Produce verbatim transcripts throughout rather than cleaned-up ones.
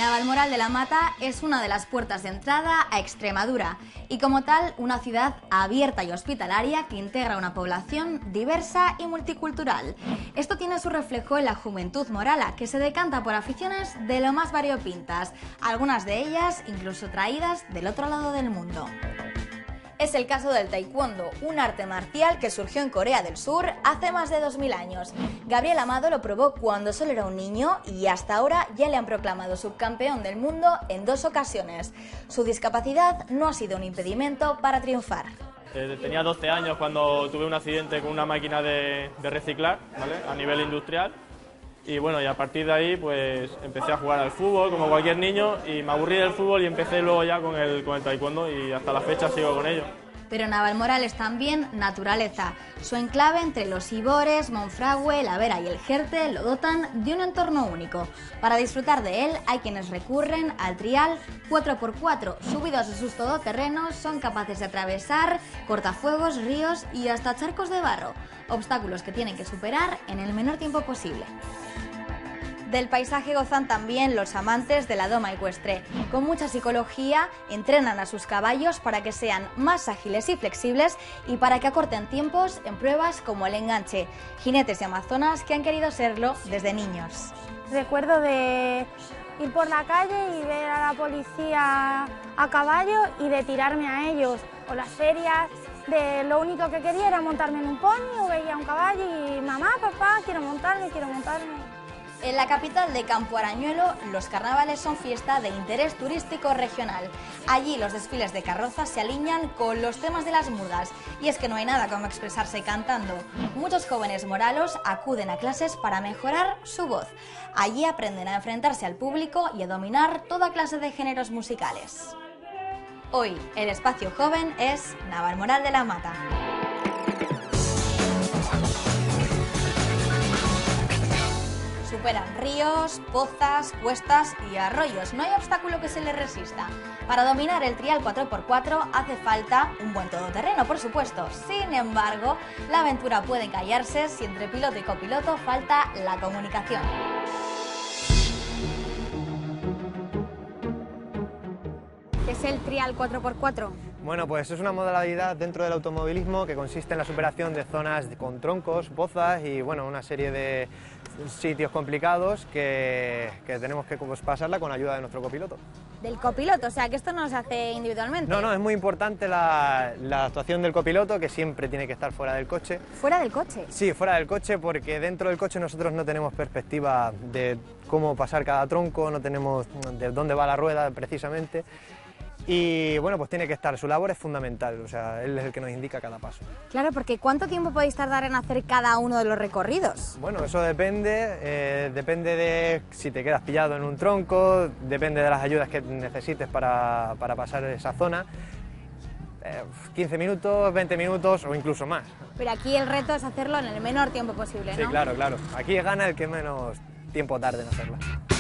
Navalmoral de la Mata es una de las puertas de entrada a Extremadura y como tal una ciudad abierta y hospitalaria que integra una población diversa y multicultural. Esto tiene su reflejo en la juventud morala, que se decanta por aficiones de lo más variopintas, algunas de ellas incluso traídas del otro lado del mundo. Es el caso del taekwondo, un arte marcial que surgió en Corea del Sur hace más de dos mil años. Gabriel Amado lo probó cuando solo era un niño y hasta ahora ya le han proclamado subcampeón del mundo en dos ocasiones. Su discapacidad no ha sido un impedimento para triunfar. Eh, tenía doce años cuando tuve un accidente con una máquina de, de reciclar, ¿vale?, a nivel industrial. Y bueno, y a partir de ahí pues empecé a jugar al fútbol como cualquier niño y me aburrí del fútbol y empecé luego ya con el, con el taekwondo y hasta la fecha sigo con ello. Pero Navalmoral es también naturaleza. Su enclave entre los Ibores, Monfragüe, La Vera y el Jerte lo dotan de un entorno único. Para disfrutar de él hay quienes recurren al trial cuatro por cuatro. Subidos a sus todoterrenos son capaces de atravesar cortafuegos, ríos y hasta charcos de barro. Obstáculos que tienen que superar en el menor tiempo posible. Del paisaje gozan también los amantes de la doma ecuestre. Con mucha psicología entrenan a sus caballos para que sean más ágiles y flexibles y para que acorten tiempos en pruebas como el enganche. Jinetes y amazonas que han querido serlo desde niños. Recuerdo de ir por la calle y ver a la policía a caballo y de tirarme a ellos. O las ferias, de lo único que quería era montarme en un pony o veía un caballo y mamá, papá, quiero montarme, quiero montarme. En la capital de Campo Arañuelo, los carnavales son fiesta de interés turístico regional. Allí los desfiles de carrozas se alinean con los temas de las mudas. Y es que no hay nada como expresarse cantando. Muchos jóvenes moralos acuden a clases para mejorar su voz. Allí aprenden a enfrentarse al público y a dominar toda clase de géneros musicales. Hoy, el espacio joven es Navalmoral de la Mata. Superan ríos, pozas, cuestas y arroyos. No hay obstáculo que se les resista. Para dominar el trial cuatro por cuatro hace falta un buen todoterreno, por supuesto. Sin embargo, la aventura puede callarse si entre piloto y copiloto falta la comunicación. ¿Qué es el trial cuatro por cuatro? Bueno, pues es una modalidad dentro del automovilismo que consiste en la superación de zonas con troncos, pozas y bueno, una serie de sitios complicados que, que tenemos que pues, pasarla con ayuda de nuestro copiloto. Del copiloto, o sea que esto no se hace individualmente. No, no, es muy importante la, la actuación del copiloto, que siempre tiene que estar fuera del coche. ¿Fuera del coche? Sí, fuera del coche, porque dentro del coche nosotros no tenemos perspectiva de cómo pasar cada tronco, no tenemos de dónde va la rueda precisamente. Y bueno, pues tiene que estar, su labor es fundamental, o sea, él es el que nos indica cada paso. Claro, porque ¿cuánto tiempo podéis tardar en hacer cada uno de los recorridos? Bueno, eso depende, eh, depende de si te quedas pillado en un tronco, depende de las ayudas que necesites para, para pasar esa zona. Eh, quince minutos, veinte minutos o incluso más. Pero aquí el reto es hacerlo en el menor tiempo posible, ¿no? Sí, claro, claro. Aquí gana el que menos tiempo tarde en hacerla.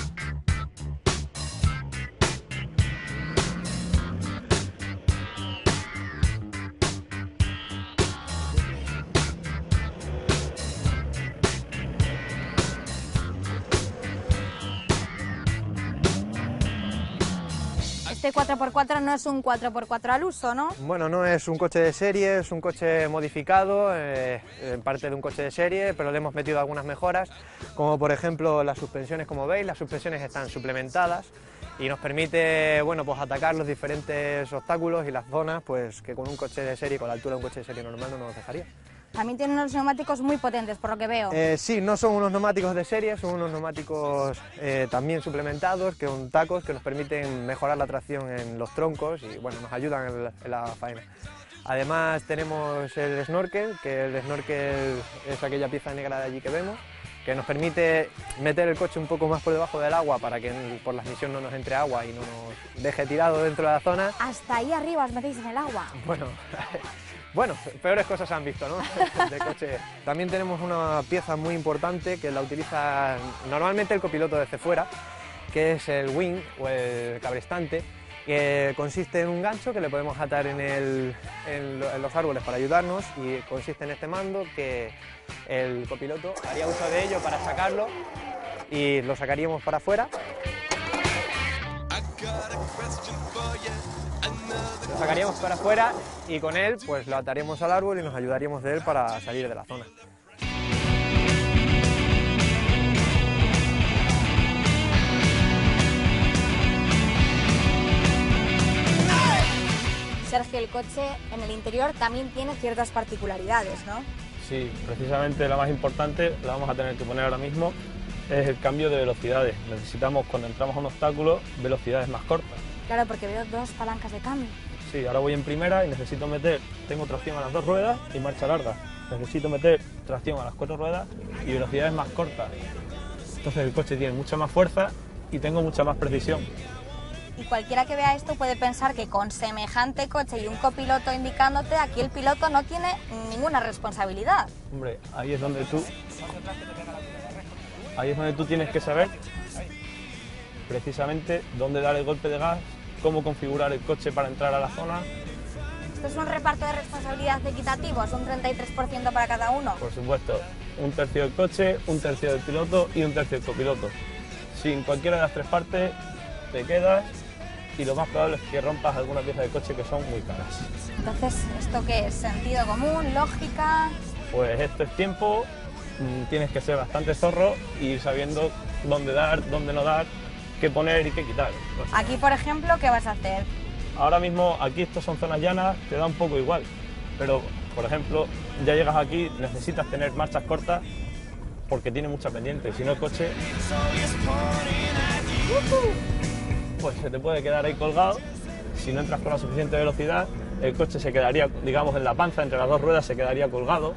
Este cuatro por cuatro no es un cuatro por cuatro al uso, ¿no? Bueno, no es un coche de serie, es un coche modificado, eh, en parte de un coche de serie, pero le hemos metido algunas mejoras, como por ejemplo las suspensiones, como veis, las suspensiones están suplementadas y nos permite, bueno, pues atacar los diferentes obstáculos y las zonas pues, que con un coche de serie, con la altura de un coche de serie normal no nos dejaría. También tiene unos neumáticos muy potentes, por lo que veo. Eh, sí, no son unos neumáticos de serie, son unos neumáticos eh, también suplementados, que son tacos que nos permiten mejorar la tracción en los troncos y bueno, nos ayudan en la, en la faena. Además tenemos el snorkel, que el snorkel es aquella pieza negra de allí que vemos, que nos permite meter el coche un poco más por debajo del agua para que por la misión no nos entre agua y no nos deje tirado dentro de la zona. Hasta ahí arriba os metéis en el agua. Bueno, bueno, peores cosas han visto, ¿no? De coche. También tenemos una pieza muy importante que la utiliza normalmente el copiloto desde fuera, que es el wing o el cabrestante, que consiste en un gancho que le podemos atar en, el, en, lo, en los árboles para ayudarnos y consiste en este mando que el copiloto haría uso de ello para sacarlo y lo sacaríamos para afuera. sacaríamos para afuera y con él pues lo ataríamos al árbol y nos ayudaríamos de él para salir de la zona. Sergio, el coche en el interior también tiene ciertas particularidades, ¿no? Sí, precisamente la más importante, la vamos a tener que poner ahora mismo, es el cambio de velocidades. Necesitamos, cuando entramos a un obstáculo, velocidades más cortas. Claro, porque veo dos palancas de cambio. Sí, ahora voy en primera y necesito meter, tengo tracción a las dos ruedas y marcha larga. Necesito meter tracción a las cuatro ruedas y velocidades más cortas. Entonces el coche tiene mucha más fuerza y tengo mucha más precisión. Y cualquiera que vea esto puede pensar que con semejante coche y un copiloto indicándote, aquí el piloto no tiene ninguna responsabilidad. Hombre, ahí es donde tú, ahí es donde tú tienes que saber precisamente dónde dar el golpe de gas, cómo configurar el coche para entrar a la zona. ¿Esto es un reparto de responsabilidad equitativo? ¿Es un treinta y tres por ciento para cada uno? Por supuesto, un tercio del coche, un tercio del piloto y un tercio del copiloto. Sin cualquiera de las tres partes te quedas y lo más probable es que rompas alguna pieza de coche que son muy caras. Entonces, ¿esto qué es? ¿Sentido común? ¿Lógica? Pues esto es tiempo, tienes que ser bastante zorro y ir sabiendo dónde dar, dónde no dar, qué poner y qué quitar. Pues Aquí, por ejemplo, ¿qué vas a hacer? ahora mismo aquí esto son zonas llanas, te da un poco igual, pero por ejemplo, ya llegas aquí, necesitas tener marchas cortas porque tiene mucha pendiente, si no el coche pues se te puede quedar ahí colgado. Si no entras con la suficiente velocidad, el coche se quedaría, digamos, en la panza, entre las dos ruedas se quedaría colgado.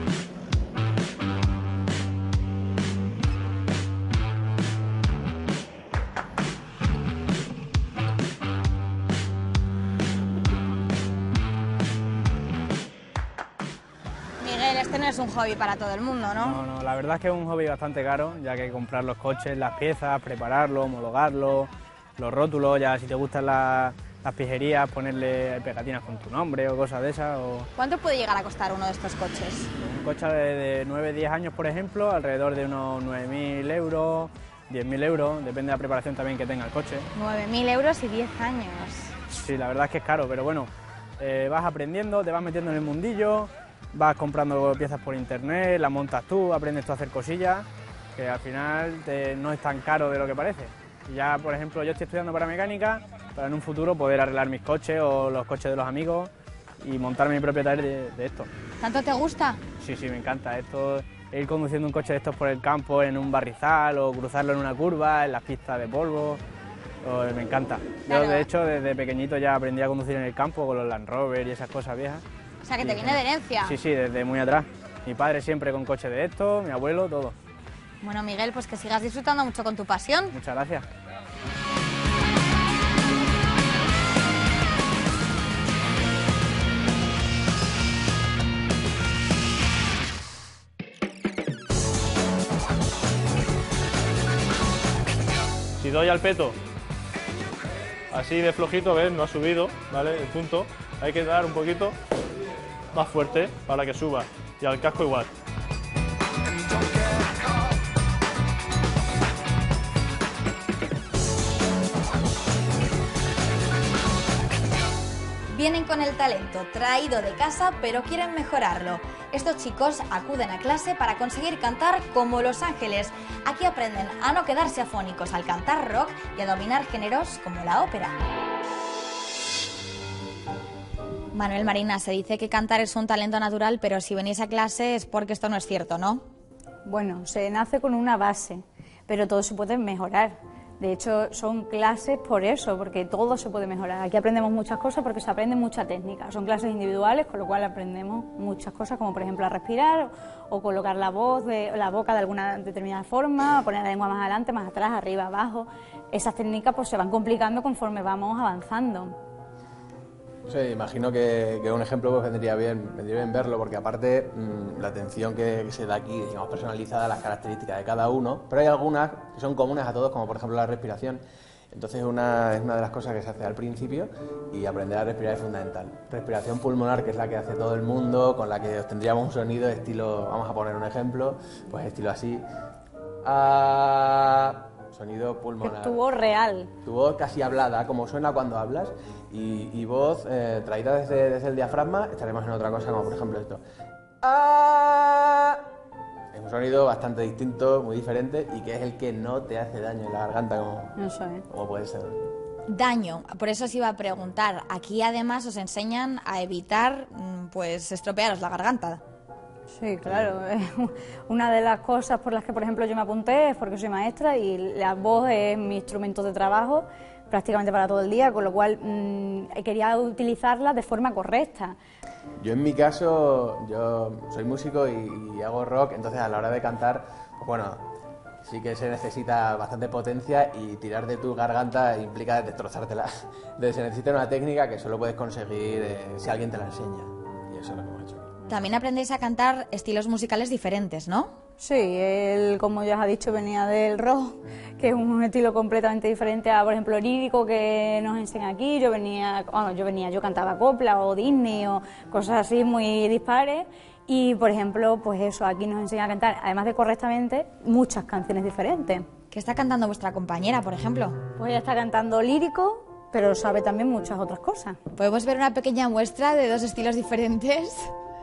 Miguel, este no es un hobby para todo el mundo, ¿no? No, no, la verdad es que es un hobby bastante caro, ya que hay que comprar los coches, las piezas, prepararlos, homologarlos, los rótulos, ya si te gustan las, las pijerías, ponerle pegatinas con tu nombre o cosas de esas. O... ¿Cuánto puede llegar a costar uno de estos coches? Un coche de, de nueve a diez años, por ejemplo, alrededor de unos nueve mil euros, diez mil euros, depende de la preparación también que tenga el coche. nueve mil euros y diez años. Sí, la verdad es que es caro, pero bueno, eh, vas aprendiendo, te vas metiendo en el mundillo, vas comprando piezas por internet, las montas tú, aprendes tú a hacer cosillas, que al final te, no es tan caro de lo que parece. Y ya, por ejemplo, yo estoy estudiando para mecánica, para en un futuro poder arreglar mis coches o los coches de los amigos y montar mi propio taller de, de esto. ¿Tanto te gusta? Sí, sí, me encanta esto, ir conduciendo un coche de estos por el campo en un barrizal o cruzarlo en una curva, en las pistas de polvo, o, me encanta. Claro. Yo, de hecho, desde pequeñito ya aprendí a conducir en el campo con los Land Rover y esas cosas viejas. O sea, que te Y, viene de herencia. Sí, sí, desde muy atrás. Mi padre siempre con coches de estos, mi abuelo, todo. Bueno, Miguel, pues que sigas disfrutando mucho con tu pasión. Muchas gracias. Si doy al peto, así de flojito, ¿ves? No ha subido, ¿vale? El punto. Hay que dar un poquito más fuerte para que suba. Y al casco igual. Vienen con el talento traído de casa, pero quieren mejorarlo. Estos chicos acuden a clase para conseguir cantar como Los Ángeles. Aquí aprenden a no quedarse afónicos al cantar rock y a dominar géneros como la ópera. Manuel Marina, se dice que cantar es un talento natural, pero si venís a clase es porque esto no es cierto, ¿no? Bueno, se nace con una base, pero todo se puede mejorar. De hecho, son clases por eso, porque todo se puede mejorar. Aquí aprendemos muchas cosas porque se aprende mucha técnica. Son clases individuales, con lo cual aprendemos muchas cosas, como por ejemplo a respirar o colocar la voz, de, la boca de alguna determinada forma, poner la lengua más adelante, más atrás, arriba, abajo. Esas técnicas pues se van complicando conforme vamos avanzando. Sí, imagino que, que un ejemplo pues, vendría bien, vendría bien verlo, porque aparte mmm, la atención que, que se da aquí, digamos, personalizada a las características de cada uno, pero hay algunas que son comunes a todos, como por ejemplo la respiración. Entonces una, es una de las cosas que se hace al principio y aprender a respirar es fundamental. Respiración pulmonar, que es la que hace todo el mundo, con la que obtendríamos un sonido de estilo, vamos a poner un ejemplo, pues estilo así. Ah, sonido pulmonar. Tu voz real. Tu voz casi hablada, como suena cuando hablas, y, y voz eh, traída desde, desde el diafragma. Estaremos en otra cosa, como por ejemplo esto. ¡Ah! Es un sonido bastante distinto, muy diferente, y que es el que no te hace daño en la garganta, como, Eso es. como puede ser. Daño, por eso os iba a preguntar. Aquí además os enseñan a evitar pues estropearos la garganta. Sí, claro. Una de las cosas por las que, por ejemplo, yo me apunté es porque soy maestra y la voz es mi instrumento de trabajo prácticamente para todo el día, con lo cual mmm, quería utilizarla de forma correcta. Yo en mi caso, yo soy músico y, y hago rock, entonces a la hora de cantar, pues bueno, sí que se necesita bastante potencia y tirar de tu garganta implica destrozártela. Entonces se necesita una técnica que solo puedes conseguir eh, si alguien te la enseña. Y eso es lo que hemos hecho. También aprendéis a cantar estilos musicales diferentes, ¿no? Sí, él, como ya os ha dicho, venía del rock, que es un estilo completamente diferente a, por ejemplo, lírico que nos enseña aquí. Yo venía, bueno, yo venía, yo cantaba copla o Disney o cosas así muy dispares. Y, por ejemplo, pues eso, aquí nos enseña a cantar, además de correctamente, muchas canciones diferentes. ¿Qué está cantando vuestra compañera, por ejemplo? Pues ella está cantando lírico, pero sabe también muchas otras cosas. ¿Podemos ver una pequeña muestra de dos estilos diferentes?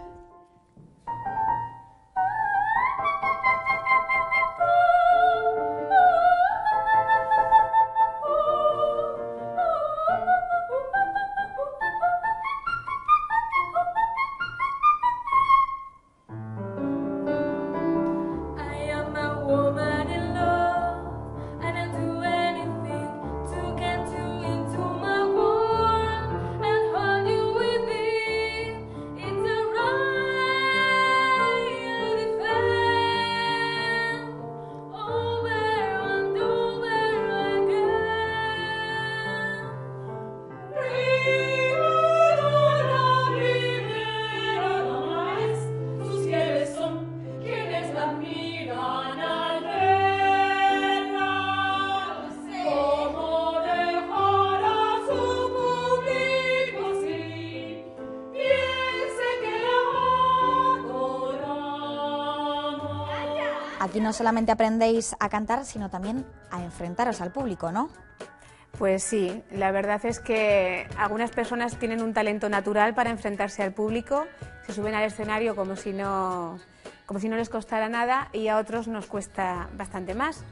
Aquí no solamente aprendéis a cantar, sino también a enfrentaros al público, ¿no? Pues sí, la verdad es que algunas personas tienen un talento natural para enfrentarse al público, se suben al escenario como si no, como si no les costara nada, y a otros nos cuesta bastante más.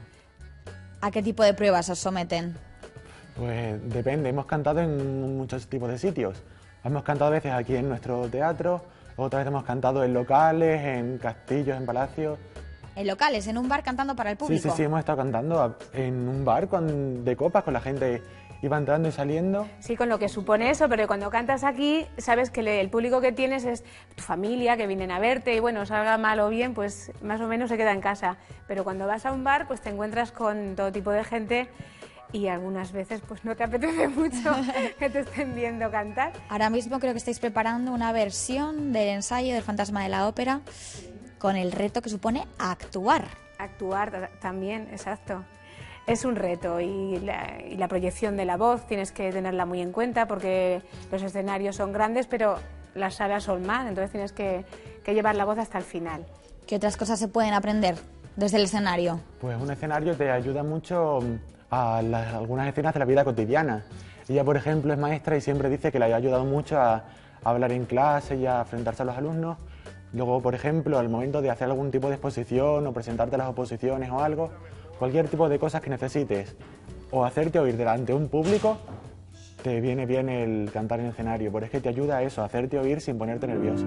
¿A qué tipo de pruebas os someten? Pues depende, hemos cantado en muchos tipos de sitios. Hemos cantado a veces aquí en nuestro teatro, otras veces hemos cantado en locales, en castillos, en palacios. En locales, en un bar cantando para el público. Sí, sí, sí, hemos estado cantando en un bar con, de copas, con la gente iba entrando y saliendo. Sí, con lo que supone eso, pero cuando cantas aquí sabes que le, el público que tienes es tu familia, que vienen a verte y bueno, salga mal o bien, pues más o menos se queda en casa. Pero cuando vas a un bar, pues te encuentras con todo tipo de gente y algunas veces pues no te apetece mucho que te estén viendo cantar. Ahora mismo creo que estáis preparando una versión del ensayo del Fantasma de la Ópera, con el reto que supone actuar. Actuar también, exacto. Es un reto y la, y la proyección de la voz tienes que tenerla muy en cuenta porque los escenarios son grandes, pero las salas son más, entonces tienes que, que llevar la voz hasta el final. ¿Qué otras cosas se pueden aprender desde el escenario? Pues un escenario te ayuda mucho a las, algunas escenas de la vida cotidiana. Ella, por ejemplo, es maestra y siempre dice que le ha ayudado mucho a, a hablar en clase y a enfrentarse a los alumnos. Luego, por ejemplo, al momento de hacer algún tipo de exposición o presentarte a las oposiciones o algo, cualquier tipo de cosas que necesites o hacerte oír delante de un público, te viene bien el cantar en el escenario, porque es que te ayuda a eso, a hacerte oír sin ponerte nervioso.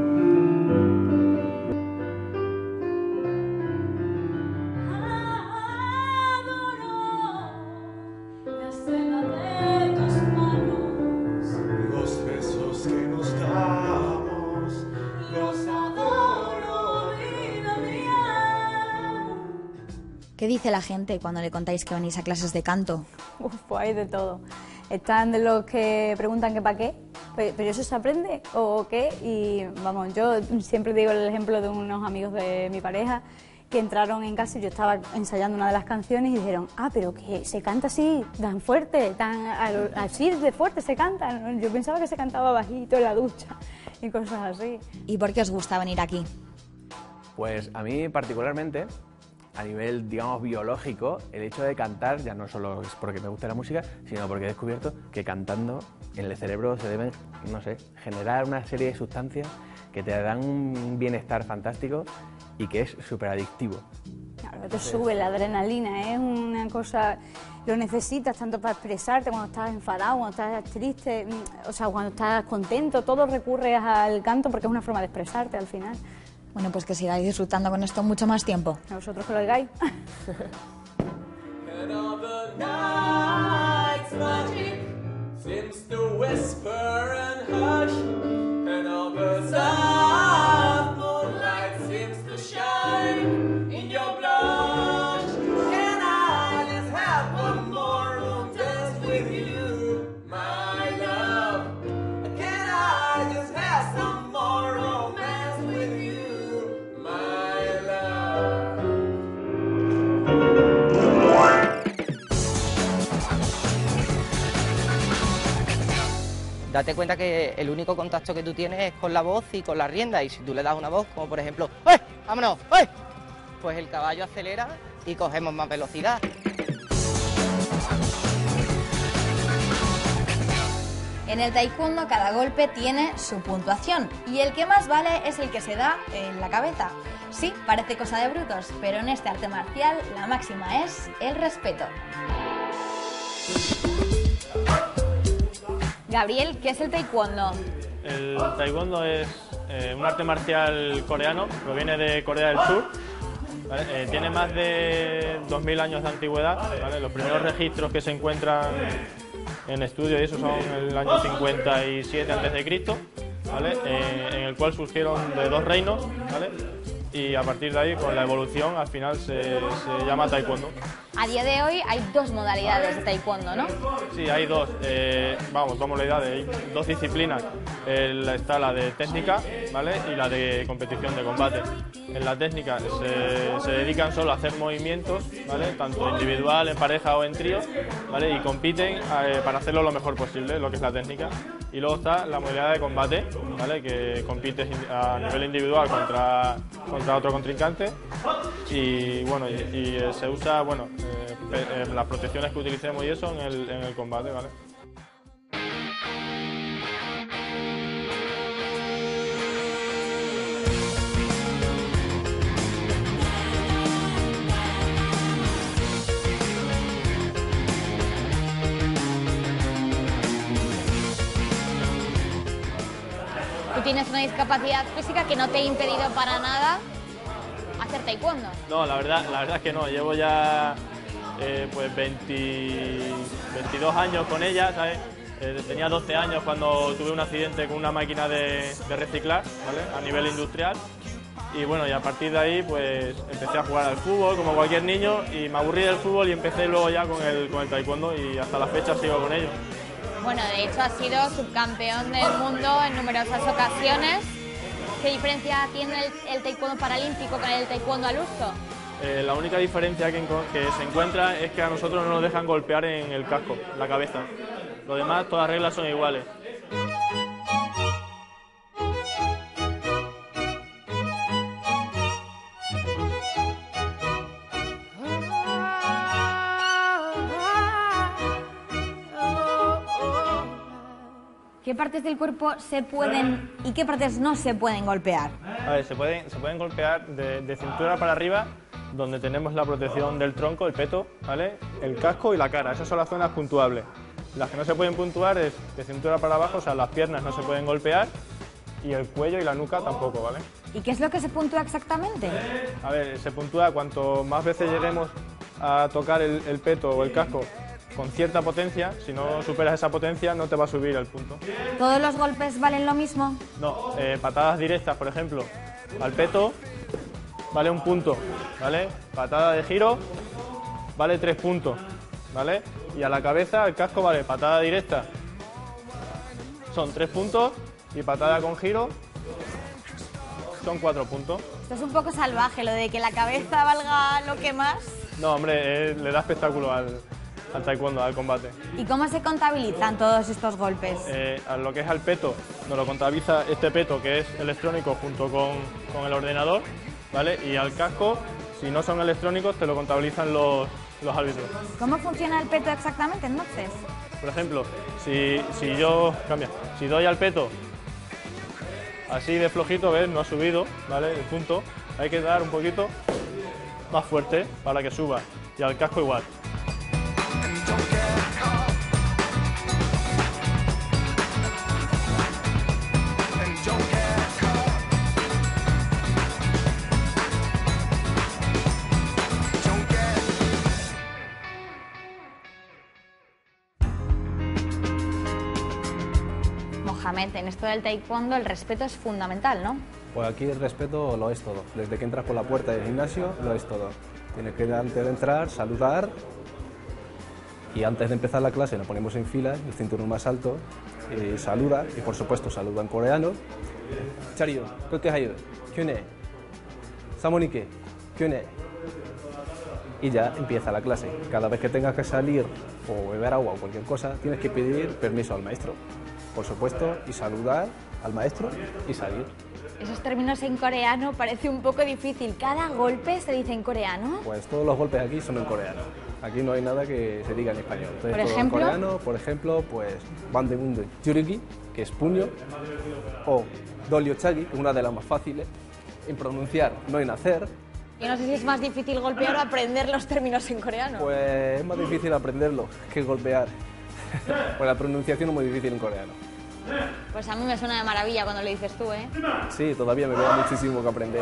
¿Qué dice la gente cuando le contáis que venís a clases de canto? Uf, pues hay de todo. Están de los que preguntan que para qué, pero eso se aprende o qué. Y vamos, yo siempre digo el ejemplo de unos amigos de mi pareja que entraron en casa y yo estaba ensayando una de las canciones y dijeron, ah, pero que se canta así, tan fuerte, tan así de fuerte se canta. Yo pensaba que se cantaba bajito en la ducha y cosas así. ¿Y por qué os gusta venir aquí? Pues a mí particularmente a nivel, digamos, biológico, el hecho de cantar ya no solo es porque me gusta la música, sino porque he descubierto que cantando en el cerebro se deben, no sé, generar una serie de sustancias que te dan un bienestar fantástico y que es súper adictivo. Claro, te sube la adrenalina, es una cosa, lo necesitas tanto para expresarte cuando estás enfadado, cuando estás triste, o sea, cuando estás contento, todo recurres al canto porque es una forma de expresarte al final. Bueno, pues que sigáis disfrutando con esto mucho más tiempo. A vosotros que lo oigáis. Date cuenta que el único contacto que tú tienes es con la voz y con la rienda, y si tú le das una voz, como por ejemplo, ¡eh! ¡Vámonos! ¡eh! Pues el caballo acelera y cogemos más velocidad. En el taekwondo cada golpe tiene su puntuación y el que más vale es el que se da en la cabeza. Sí, parece cosa de brutos, pero en este arte marcial la máxima es el respeto. Gabriel, ¿qué es el taekwondo? El taekwondo es eh, un arte marcial coreano, proviene de Corea del Sur, ¿vale? Eh, tiene más de dos mil años de antigüedad, ¿vale? Los primeros registros que se encuentran en estudio y eso son el año cincuenta y siete antes de Cristo, ¿vale? Eh, en el cual surgieron de dos reinos, ¿vale? Y a partir de ahí, con la evolución, al final se, se llama taekwondo. A día de hoy hay dos modalidades de taekwondo, ¿no? Sí, hay dos, eh, vamos, dos modalidades, hay dos disciplinas. Eh, está la de técnica, ¿vale? Y la de competición de combate. En la técnica se, se dedican solo a hacer movimientos, ¿vale? Tanto individual, en pareja o en trío, ¿vale? Y compiten eh, para hacerlo lo mejor posible, lo que es la técnica. Y luego está la modalidad de combate, ¿vale? Que compites a nivel individual contra, contra otro contrincante. Y bueno, y, y eh, se usa, bueno, eh, eh, las protecciones que utilicemos y eso en el, en el combate, ¿vale? Tú tienes una discapacidad física que no te ha impedido para nada hacer taekwondo. No, la verdad, la verdad es que no. Llevo ya eh, pues veinte, veintidós años con ella, ¿sabes? Eh, tenía doce años cuando tuve un accidente con una máquina de, de reciclar, ¿vale? A nivel industrial. Y bueno, y a partir de ahí pues empecé a jugar al fútbol como cualquier niño y me aburrí del fútbol y empecé luego ya con el, con el taekwondo y hasta la fecha sigo con ello. Bueno, de hecho has sido subcampeón del mundo en numerosas ocasiones. ¿Qué diferencia tiene el, el taekwondo paralímpico con el taekwondo al uso? Eh, la única diferencia que, que se encuentra es que a nosotros no nos dejan golpear en el casco, la cabeza. Lo demás, todas las reglas son iguales. ¿Qué partes del cuerpo se pueden y qué partes no se pueden golpear? A ver, se pueden, se pueden golpear de, de cintura para arriba, donde tenemos la protección del tronco, el peto, ¿vale? El casco y la cara, esas son las zonas puntuables. Las que no se pueden puntuar es de cintura para abajo, o sea, las piernas no se pueden golpear y el cuello y la nuca tampoco, ¿vale? ¿Y qué es lo que se puntúa exactamente? A ver, se puntúa cuanto más veces lleguemos a tocar el, el peto o el casco con cierta potencia. Si no superas esa potencia no te va a subir el punto. ¿Todos los golpes valen lo mismo? No, eh, patadas directas, por ejemplo, al peto vale un punto, ¿vale? Patada de giro vale tres puntos, ¿vale? Y a la cabeza, al casco, vale patada directa, son tres puntos, y patada con giro son cuatro puntos. Esto es un poco salvaje, lo de que la cabeza valga lo que más. No, hombre, eh, le da espectáculo al, al taekwondo, al combate. ¿Y cómo se contabilizan todos estos golpes? Eh, a lo que es al peto, nos lo contabiliza este peto, que es electrónico junto con, con el ordenador, ¿vale? Y al casco si no son electrónicos, te lo contabilizan los, los árbitros. ¿Cómo funciona el peto exactamente entonces? Por ejemplo, si, si yo, cambia, si doy al peto así de flojito, ¿ves? No ha subido, ¿vale? El punto, hay que dar un poquito más fuerte para que suba, y al casco igual. Mohamed, en esto del taekwondo el respeto es fundamental, ¿no? Pues aquí el respeto lo es todo. Desde que entras por la puerta del gimnasio lo es todo. Tienes que antes de entrar saludar y antes de empezar la clase nos ponemos en fila, el cinturón más alto, y saluda y por supuesto saluda en coreano. Chario, ¿qué hay? ¿Quién Samonike, ¿quién Y ya empieza la clase. Cada vez que tengas que salir o beber agua o cualquier cosa, tienes que pedir permiso al maestro, por supuesto, y saludar al maestro y salir. Esos términos en coreano parece un poco difícil. ¿Cada golpe se dice en coreano? Pues todos los golpes aquí son en coreano. Aquí no hay nada que se diga en español. Entonces, ¿Por todo ejemplo? en coreano, por ejemplo, pues bandemunde yurugi, que es puño, o dolyochagi, que es una de las más fáciles en pronunciar, no en hacer. Yo no sé si es más difícil golpear o aprender los términos en coreano. Pues es más difícil aprenderlo que golpear. Pues la pronunciación es muy difícil en coreano. Pues a mí me suena de maravilla cuando lo dices tú, ¿eh? Sí, todavía me queda muchísimo que aprender.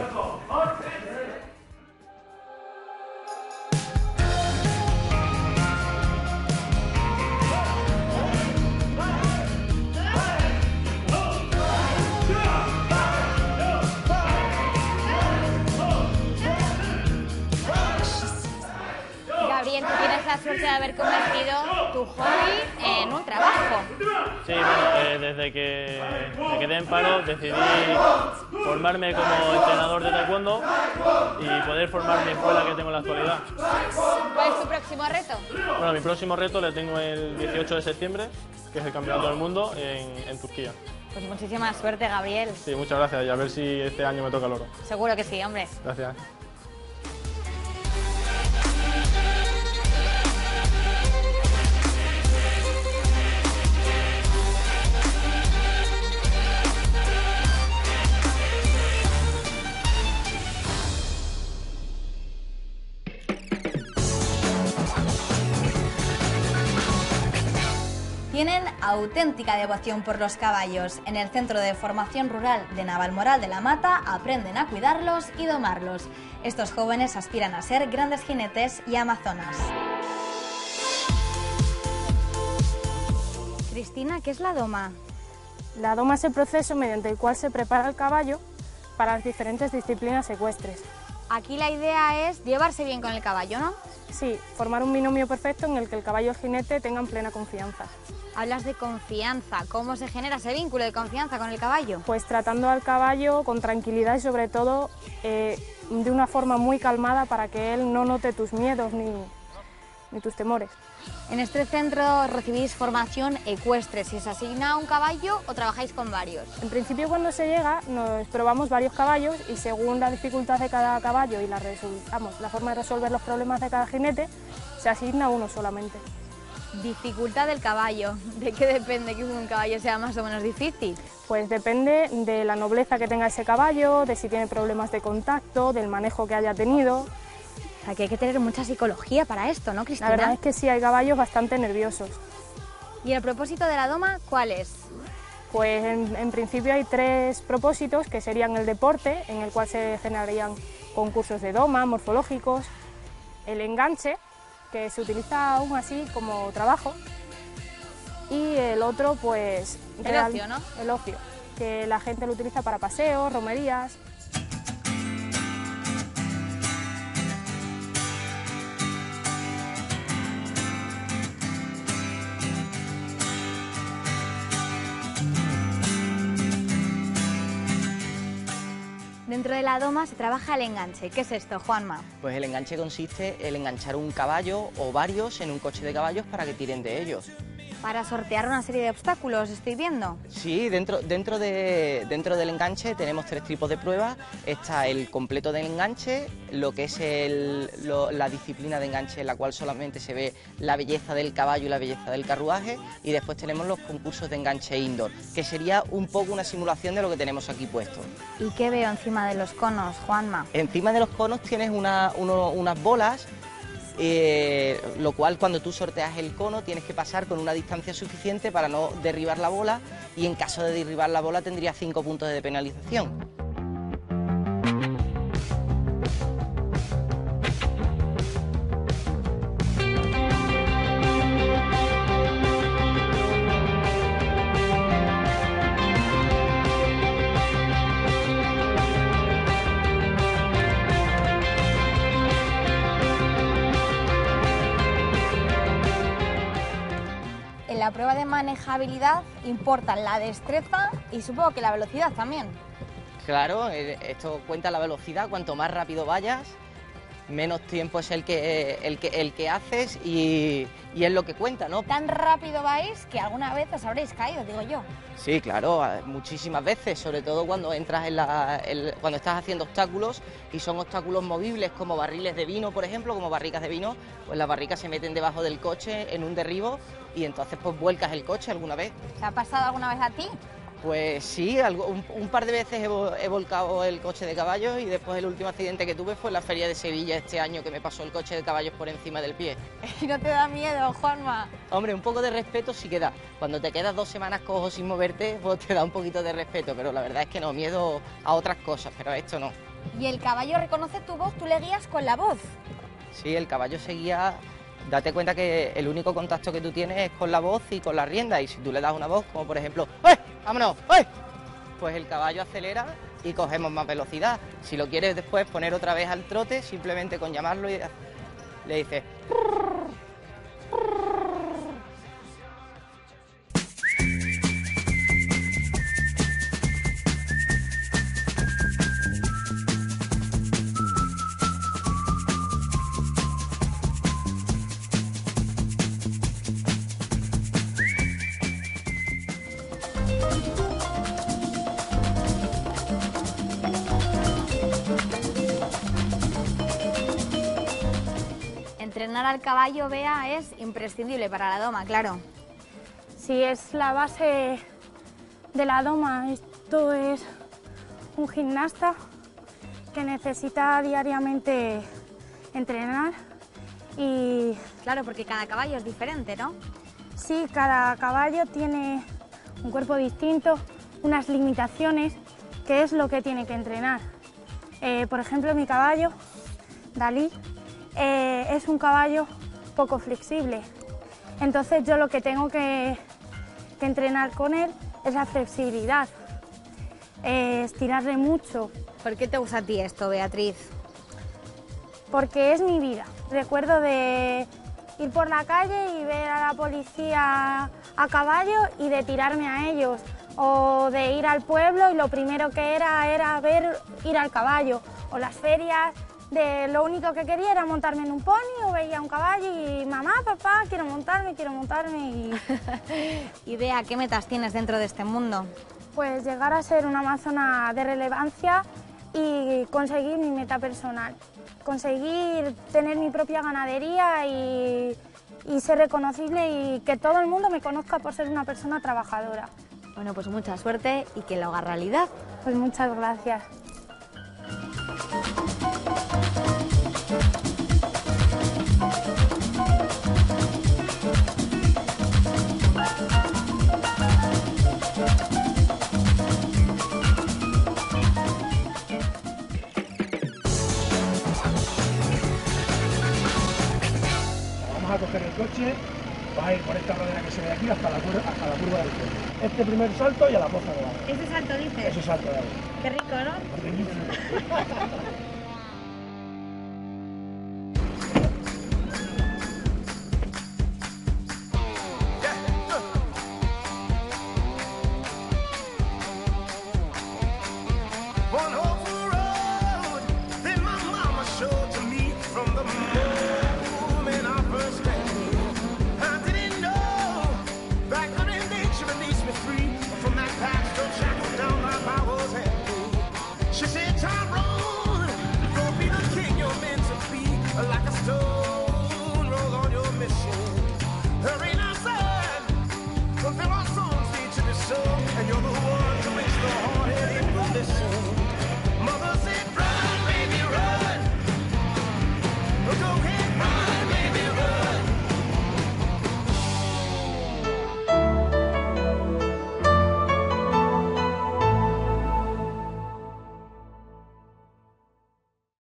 Gabriel, tú tienes la suerte de haber convertido tu hobby en un trabajo. Sí, bueno, eh, desde que me quedé en paro decidí formarme como entrenador de taekwondo y poder formar mi escuela que tengo en la actualidad. ¿Cuál es tu próximo reto? Bueno, mi próximo reto le tengo el dieciocho de septiembre, que es el Campeonato del Mundo en, en Turquía. Pues muchísima suerte, Gabriel. Sí, muchas gracias y a ver si este año me toca el oro. Seguro que sí, hombre. Gracias. Tienen auténtica devoción por los caballos. En el Centro de Formación Rural de Navalmoral de la Mata aprenden a cuidarlos y domarlos. Estos jóvenes aspiran a ser grandes jinetes y amazonas. Cristina, ¿qué es la doma? La doma es el proceso mediante el cual se prepara el caballo para las diferentes disciplinas ecuestres. Aquí la idea es llevarse bien con el caballo, ¿no? Sí, formar un binomio perfecto en el que el caballo y el jinete tengan plena confianza. Hablas de confianza. ¿Cómo se genera ese vínculo de confianza con el caballo? Pues tratando al caballo con tranquilidad y sobre todo eh, de una forma muy calmada para que él no note tus miedos ni, ni tus temores. En este centro recibís formación ecuestre. ¿Si os asigna un caballo o trabajáis con varios? En principio, cuando se llega nos probamos varios caballos y según la dificultad de cada caballo y la, vamos, la forma de resolver los problemas de cada jinete, se asigna uno solamente. Dificultad del caballo. ¿De qué depende que un caballo sea más o menos difícil? Pues depende de la nobleza que tenga ese caballo, de si tiene problemas de contacto, del manejo que haya tenido. O sea, que hay que tener mucha psicología para esto, ¿no, Cristina? La verdad es que sí, hay caballos bastante nerviosos. ¿Y el propósito de la doma cuál es? Pues en, en principio hay tres propósitos, que serían el deporte, en el cual se generarían concursos de doma, morfológicos, el enganche, que se utiliza aún así como trabajo, y el otro, pues... El real, ocio, ¿no? El ocio, que la gente lo utiliza para paseos, romerías. Dentro de la doma se trabaja el enganche. ¿Qué es esto, Juanma? Pues el enganche consiste en enganchar un caballo o varios en un coche de caballos para que tiren de ellos. Para sortear una serie de obstáculos, estoy viendo. Sí, dentro, dentro, de, dentro del enganche tenemos tres tipos de pruebas. Está el completo del enganche, lo que es el, lo, la disciplina de enganche, en la cual solamente se ve la belleza del caballo y la belleza del carruaje, y después tenemos los concursos de enganche indoor, que sería un poco una simulación de lo que tenemos aquí puesto. ¿Y qué veo encima de los conos, Juanma? Encima de los conos tienes una, uno, unas bolas. Eh, lo cual cuando tú sorteas el cono tienes que pasar con una distancia suficiente para no derribar la bola, y en caso de derribar la bola tendrías cinco puntos de penalización. En la prueba de manejabilidad importan la destreza y supongo que la velocidad también. Claro, esto cuenta la velocidad. Cuanto más rápido vayas, menos tiempo es el que, el que, el que haces y, y es lo que cuenta, ¿no? Tan rápido vais que alguna vez os habréis caído, digo yo. Sí, claro, muchísimas veces, sobre todo cuando entras en la, el, cuando estás haciendo obstáculos y son obstáculos movibles como barriles de vino, por ejemplo, como barricas de vino, pues las barricas se meten debajo del coche en un derribo y entonces pues vuelcas el coche alguna vez. ¿Te ha pasado alguna vez a ti? Pues sí, algo, un, un par de veces he, he volcado el coche de caballos, y después el último accidente que tuve fue en la Feria de Sevilla este año, que me pasó el coche de caballos por encima del pie. ¿Y no te da miedo, Juanma? Hombre, un poco de respeto sí que da. Cuando te quedas dos semanas cojo sin moverte, pues te da un poquito de respeto, pero la verdad es que no, miedo a otras cosas, pero a esto no. ¿Y el caballo reconoce tu voz? ¿Tú le guías con la voz? Sí, el caballo se guía. Date cuenta que el único contacto que tú tienes es con la voz y con la rienda, y si tú le das una voz, como por ejemplo, ¡eh! ¡Vámonos! ¡eh! Pues el caballo acelera y cogemos más velocidad. Si lo quieres después poner otra vez al trote, simplemente con llamarlo y le dices... Entrenar al caballo, Bea, es imprescindible para la doma, claro. Sí, es la base de la doma. Esto es un gimnasta que necesita diariamente entrenar y... Claro, porque cada caballo es diferente, ¿no? Sí, cada caballo tiene un cuerpo distinto, unas limitaciones, que es lo que tiene que entrenar. Eh, por ejemplo, mi caballo, Dalí, eh, es un caballo poco flexible. Entonces yo lo que tengo que, que entrenar con él es la flexibilidad, eh, estirarle mucho. ¿Por qué te gusta a ti esto, Beatriz? Porque es mi vida. Recuerdo de ir por la calle y ver a la policía a caballo y de tirarme a ellos, o de ir al pueblo y lo primero que era era ver ir al caballo, o las ferias, de lo único que quería era montarme en un pony, o veía un caballo y mamá, papá, quiero montarme, quiero montarme. Y... ¿Y Bea, qué metas tienes dentro de este mundo? Pues llegar a ser una amazona de relevancia y conseguir mi meta personal, conseguir tener mi propia ganadería y, y ser reconocible y que todo el mundo me conozca por ser una persona trabajadora. Bueno, pues mucha suerte y que lo haga realidad. Pues muchas gracias. Vamos a coger el coche, vas a ir por esta rodera que se ve aquí hasta la, curva, hasta la curva del pueblo. Este primer salto y a la poza de agua. ¿Ese salto dices? Ese salto de agua. Qué rico, ¿no? like a stone rolled on your mission. There ain't